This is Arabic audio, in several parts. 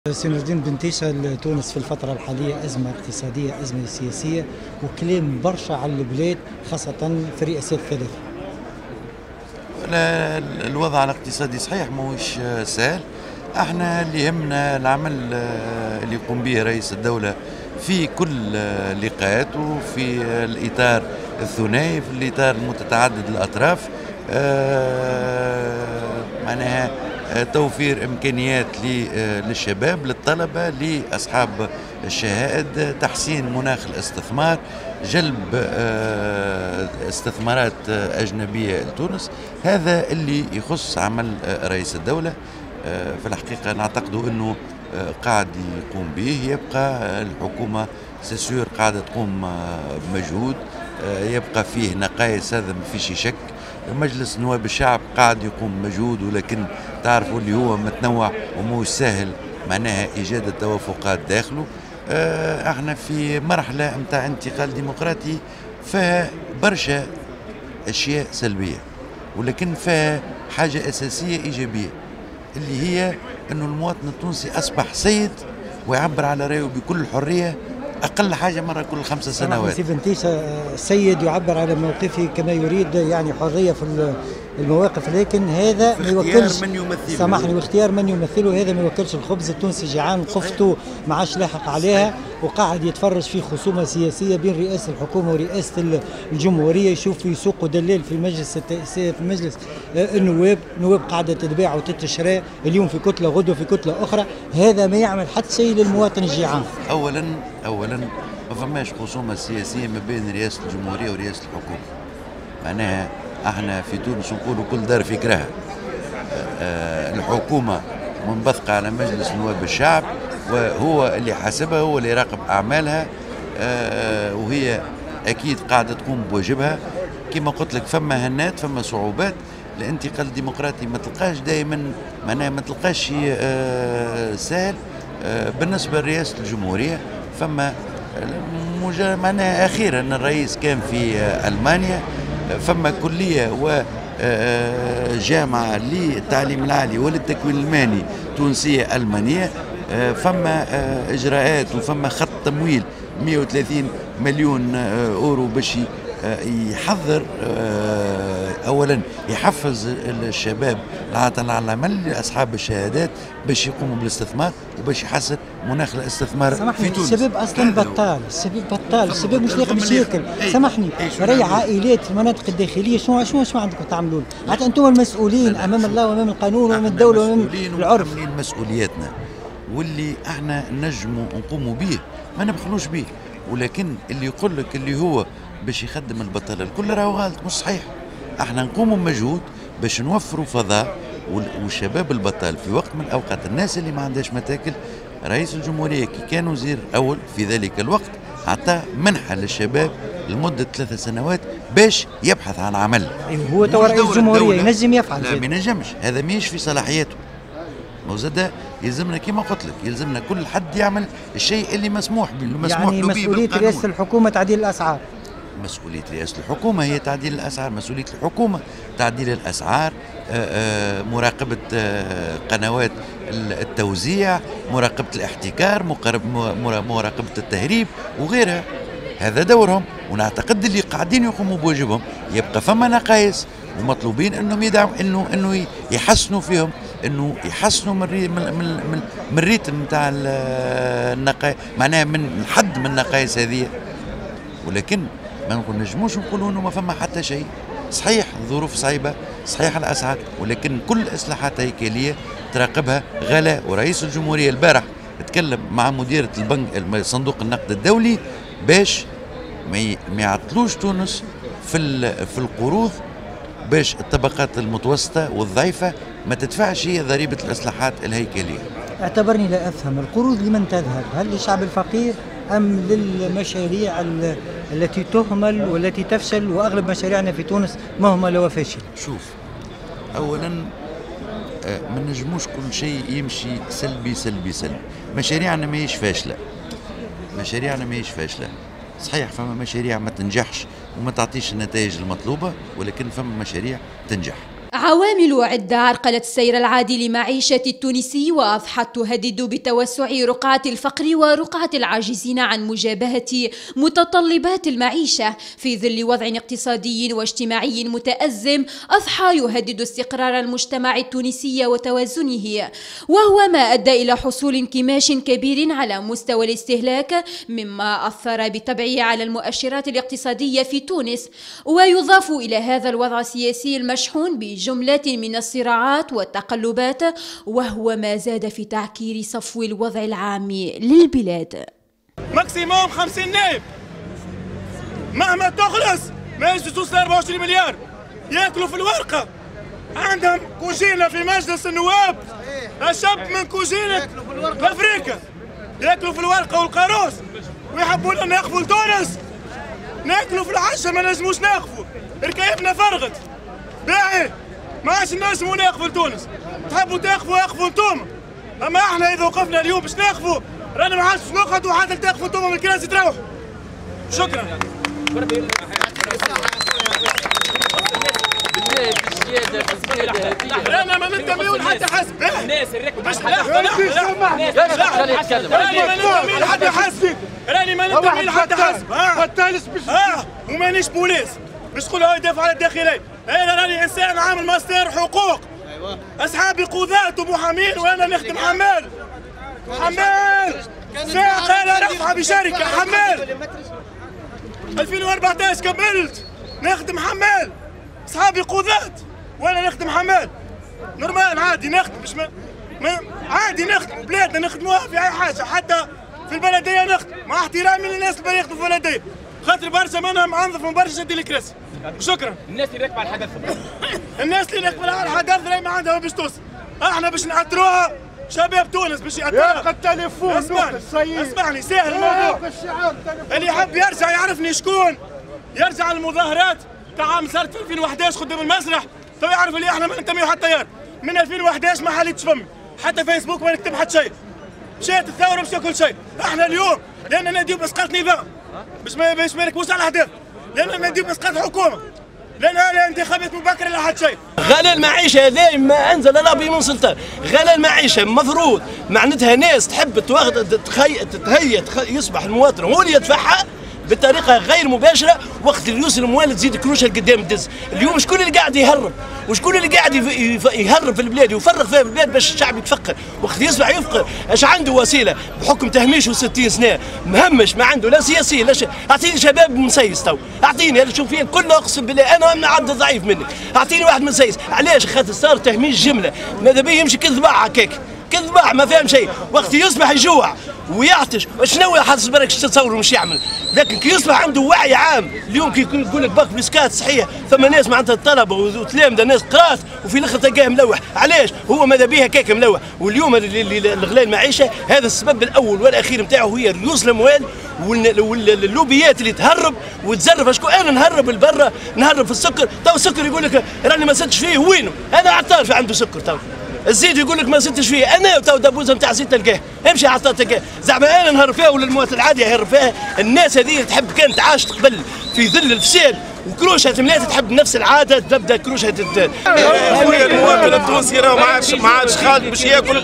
سي نور الدين بنتيشة تونس في الفترة الحالية أزمة اقتصادية، أزمة سياسية، وكلام برشا على البلاد خاصة في الرئاسات الثلاثة. الوضع الاقتصادي صحيح ماهوش سهل. احنا اللي يهمنا العمل اللي يقوم به رئيس الدولة في كل اللقاءات وفي الإطار الثنائي، في الإطار المتعدد الأطراف، معناها توفير إمكانيات للشباب، للطلبة، لأصحاب الشهائد، تحسين مناخ الاستثمار، جلب استثمارات أجنبية لتونس. هذا اللي يخص عمل رئيس الدولة. في الحقيقة نعتقد أنه قاعد يقوم به. يبقى الحكومة سيسيور قاعدة تقوم بمجهود، يبقى فيه نقائص، هذا ما فيش شك. مجلس نواب الشعب قاعد يقوم بمجهود، ولكن تعرفوا اللي هو متنوع ومو سهل معناها إيجاد التوافقات داخله. احنا في مرحلة متاع انتقال ديمقراطي فيها برشا أشياء سلبية، ولكن فيها حاجة أساسية إيجابية، اللي هي أنه المواطن التونسي أصبح سيد ويعبر على رأيه بكل حرية، أقل حاجة مرة كل 5 سنوات. سي بنتيشة سيد يعبر على موقفه كما يريد، يعني حرية في المواقف، لكن هذا ما يوكلش، سامحني، واختيار من يمثله، هذا ما يوكلش. الخبز التونسي جيعان، قفته ما عادش لاحق عليها، وقاعد يتفرج في خصومة سياسية بين رئاسة الحكومة ورئاسة الجمهورية. يشوف في سوق دلال في المجلس التأسيسي، في مجلس النواب، نواب قاعدة تتباع وتتشرى، اليوم في كتلة غدوة في كتلة أخرى. هذا ما يعمل حتى شيء للمواطن الجيعان. أولا ما فماش خصومة سياسية ما بين رئاسة الجمهورية ورئاسة الحكومة. معناها احنا في تونس نقولوا كل دار في كراها. الحكومة منبثقة على مجلس نواب الشعب، وهو اللي حاسبها، هو اللي يراقب أعمالها، وهي أكيد قاعدة تقوم بواجبها. كما قلت لك فما هنات، فما صعوبات. الانتقال الديمقراطي ما تلقاش دائما، معناها ما تلقاش شيء سهل. بالنسبة لرئاسة الجمهورية فما معناها أخيرا الرئيس كان في ألمانيا، فما كلية وجامعة للتعليم العالي وللتكوين المهني تونسية ألمانية، فما إجراءات وفما خط تمويل 130 مليون أورو باش يحضر، أولا يحفز الشباب على العمل، أصحاب الشهادات، باش يقوموا بالاستثمار وباش يحسن مناخ الاستثمار في تونس. الشباب أصلا بطال، الشباب مش لاقي باش ياكل. سامحني، راهي عائلات في المناطق الداخلية، شنو عندكم تعملون؟ حتى أنتم المسؤولين أمام الله وأمام القانون وأمام الدولة وأمام العرف. مسؤولياتنا واللي احنا نجموا نقوموا به ما نبخلوش به، ولكن اللي يقول لك اللي هو باش يخدم البطاله الكل راهو غلط، مش صحيح. احنا نقوموا بمجهود باش نوفروا فضاء والشباب البطال في وقت من الاوقات، الناس اللي ما عندهاش متاكل. رئيس الجمهوريه كي كان وزير اول في ذلك الوقت عطى منحه للشباب لمده 3 سنوات باش يبحث عن عمل. هو تو رئيس الجمهوريه ينجم يفعل؟ لا، ما ينجمش، هذا ماهيش في صلاحياته. وزاد يلزمنا كما قلت لك، يلزمنا كل حد يعمل الشيء اللي مسموح به، مسموح له به بالقانون. مسؤولية رئاسة الحكومة تعديل الأسعار. مسؤولية رئاسة الحكومة هي تعديل الأسعار، مسؤولية الحكومة تعديل الأسعار، مراقبة قنوات التوزيع، مراقبة الاحتكار، مراقبة التهريب وغيرها. هذا دورهم، ونعتقد اللي قاعدين يقوموا بواجبهم. يبقى فما نقائص ومطلوبين انهم يدعموا، انه يحسنوا فيهم، انه يحسنوا من الريتم نتاع النقائص، معناها من الحد من النقائص هذه. ولكن ما نجموش نقولوا انه ما فما حتى شيء. صحيح الظروف صعيبه، صحيح الاسعار، ولكن كل اصلاحات هيكليه تراقبها غلاء. ورئيس الجمهوريه البارح تكلم مع مديره البنك، صندوق النقد الدولي، باش ما يعطلوش تونس في القروض، باش الطبقات المتوسطه والضعيفه ما تدفعش هي ضريبه الاصلاحات الهيكليه. اعتبرني لا افهم، القروض لمن تذهب؟ هل للشعب الفقير ام للمشاريع التي تهمل والتي تفشل؟ واغلب مشاريعنا في تونس مهمله وفاشله. شوف، اولا ما نجموش كل شيء يمشي سلبي. مشاريعنا ماهيش فاشله، صحيح فما مشاريع ما تنجحش وما تعطيش النتائج المطلوبه، ولكن فما مشاريع تنجح. عوامل عدة عرقلت السير العادي لمعيشة التونسي وأضحت تهدد بتوسع رقعة الفقر ورقعة العاجزين عن مجابهة متطلبات المعيشة في ظل وضع اقتصادي واجتماعي متأزم أضحى يهدد استقرار المجتمع التونسي وتوازنه، وهو ما أدى إلى حصول انكماش كبير على مستوى الاستهلاك مما أثر بالطبع على المؤشرات الاقتصادية في تونس. ويضاف إلى هذا الوضع السياسي المشحون بجملة من الصراعات والتقلبات، وهو ما زاد في تعكير صفو الوضع العام للبلاد. ماكسيموم 50 نائب مهما تخلص ما يجي توصل 24 مليار ياكلوا في الورقة. عندهم كوجينة في مجلس النواب أشب من كوجينة أفريقيا، ياكلوا في الورقة والقاروس ويحبوا لنا ناخذوا لتونس. ناكلوا في العشاء ما نجموش ناخذوا، ركايبنا فرغت باهي ما عادش نجموا ناخذوا لتونس. تحبوا تاخذوا انتوما، اما احنا اذا وقفنا اليوم باش ناخذوا رانا ما عادش نقعدوا حتى تاخذوا انتوما من الكراسي تروحوا. شكرا. رانا ما ننتميو لحتى حسب. الناس راني ما ننتمي لحتى حسب. ومانيش بوليس باش تقول هو يدافع على الداخلية. انا راني انسان عامل ماستر حقوق، اصحابي قضاة ومحامين وانا نخدم حمال ساعة انا رفعة بشركة حمال. 2014 كملت نخدم حمال، اصحابي قضاة وانا نخدم حمال. نورمال عادي نخدم، مش عادي نخدم بلادنا نخدموها في اي حاجة، حتى في البلدية نخدم مع احترامي للناس اللي يخدموا في البلدية، خاطر برشا منهم انظف من برشا شدي الكراسي. شكرا. الناس اللي راكبه على الحدث الناس اللي راكبه على الحدث راهي ما عندها باش توصل. احنا باش نعطروها شباب تونس باش يعطروها. يا التليفون اسمعني ساهل الموضوع. اللي يحب يرجع يعرفني شكون، يرجع المظاهرات تاع عام صارت في 2011 قدام المسرح، تو يعرف اللي احنا ما ننتميو حتى يار. من 2011 ما حليتش فمي، حتى فيسبوك ما نكتب حتى شيء. مشيت الثوره مشى كل شيء. احنا اليوم لان ناديو باسقاط نظام باش ما يركبوش على الاهداف، لان ناديو باسقاط حكومه، لان الانتخابات مبكره لا حد شيء. غلاء المعيشه هذا ما انزل الله به من سلطان. غلاء المعيشه مفروض معناتها ناس تحب تهيئ يصبح المواطن هو اللي يدفعها بطريقه غير مباشره، وقت اللي يوصل الموال تزيد كروشه لقدام الدز. اليوم شكون اللي قاعد يهرب؟ وشكون اللي قاعد يهرب في البلاد ويفرغ فيها في البلاد باش الشعب يتفقر؟ وقت يصبح يفقر اش عنده وسيله بحكم تهميشه 60 سنه مهمش، ما عنده لا سياسي لا شيء. اعطيني شباب مسيس تو، اعطيني انا شوف فيه كله اقسم بالله انا عبد ضعيف مني، اعطيني واحد مسيس. علاش؟ خاطر صار تهميش جمله، ماذا بيه يمشي كذباع هكاك كذباع ما فاهم شيء. وقت يصبح يجوع ويعطش شنو حاسب بالك تتصوروا مش يعمل، لكن كي يصبح عنده وعي عام. اليوم كي يقول لك باك بسكات صحيح، ثم ناس معناتها الطلبه وتلامذه ناس قرات وفي الاخر تلقاه ملوح. علاش؟ هو ماذا بيه هكاك ملوح. واليوم الغلاء المعيشه هذا السبب الاول والاخير نتاعو هي ريوس الاموال واللوبيات اللي تهرب وتزرف. اشكون انا نهرب لبرا، نهرب في السكر. تو السكر يقول لك راني ما زدتش فيه، وينه؟ انا عطار في عنده سكر. تو الزيت يقول لك ما زدتش فيه، انا تو دبوزه نتاع زيت تلقاه، امشي عطار تلقاه. زعما انا نهرب فيها ولا المواطن العادي يهرب فيها؟ الناس هذه تحب كانت عاشت قبل في ظل الفساد وكروشها تملات تحب نفس العاده تبدا كروشها تتداد. خويا المواطن التونسي راه ما عادش خالد باش ياكل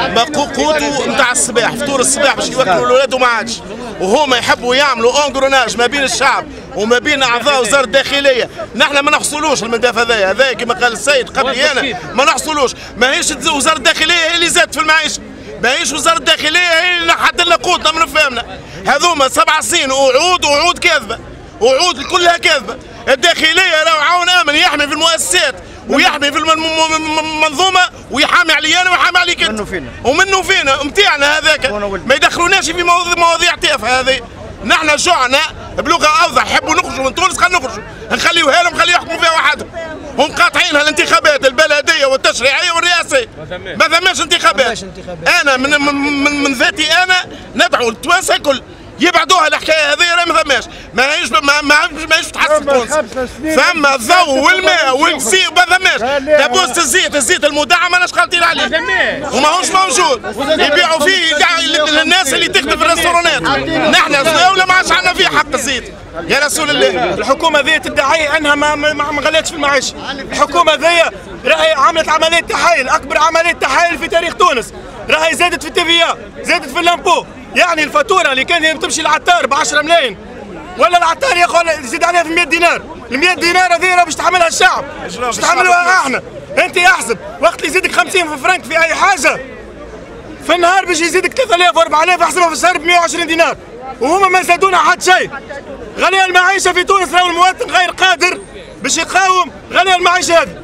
قوته نتاع الصباح، فطور الصباح باش ياكلوا الاولاد ما عادش. وهما يحبوا يعملوا اونغروناج ما بين الشعب وما بين اعضاء وزاره الداخليه. نحن ما نحصلوش المنداف هذا كما قال السيد قبلي انا ما نحصلوش. ماهيش وزاره الداخليه هي اللي زادت في المعيشه، ماهيش وزاره الداخليه هي اللي نحت لنا قوتنا من فهمنا. هذوما 7 سنين وعود كاذبه، وعود كلها كاذبه. الداخليه راهو عون امن يحمي في المؤسسات ويحمي في المنظومه ويحامي علي انا ويحامي عليك انت ومنه فينا نتاعنا هذاك. ما يدخلوناش في مواضيع تافهه هذه. نحن شعنا بلغه اوضح يحبوا نخرجوا من تونس، خلينا نخرجوا نخليوها لهم، خليهم يحكموا فيها وحدهم. هم قاطعينها الانتخابات البلديه والتشريعيه والرئاسيه، ما ثماش انتخابات. انا من ذاتي انا ندعو التوانسه الكل يبعدوها الحكايه هذه، راه ما ثماش ماهيش تحسن تونس. ثم الضوء والماء والزيت ما ثماش. دابوس الزيت المدعم ماناش خالطين عليه وماهوش موجود، يبيعوا فيه للناس اللي تخدم في الريستورانات. نحن الدوله ما عادش عندنا فيه حق الزيت، يا رسول الله. الحكومه ذي تدعي انها ما غلتش في المعيشه. الحكومه ذي راهي عملت عمليه تحايل، اكبر عمليه تحايل في تاريخ تونس. راهي زادت في التيفيا، زادت في اللامبو. يعني الفاتوره اللي كان تمشي للعطار ب 10 ملايين ولا العطار يزيد عليها في 100 دينار. ال 100 دينار هذه باش تحملها الشعب، باش تحملوها احنا. انت احسب وقت اللي يزيدك 50 فرنك في اي حاجه في النهار باش يزيدك 3000 و 4000، احسبها في الشهر ب 120 دينار، وهما ما زادونا حتى شيء. غالية المعيشه في تونس، راهو المواطن غير قادر باش يقاوم غالية المعيشه هذه.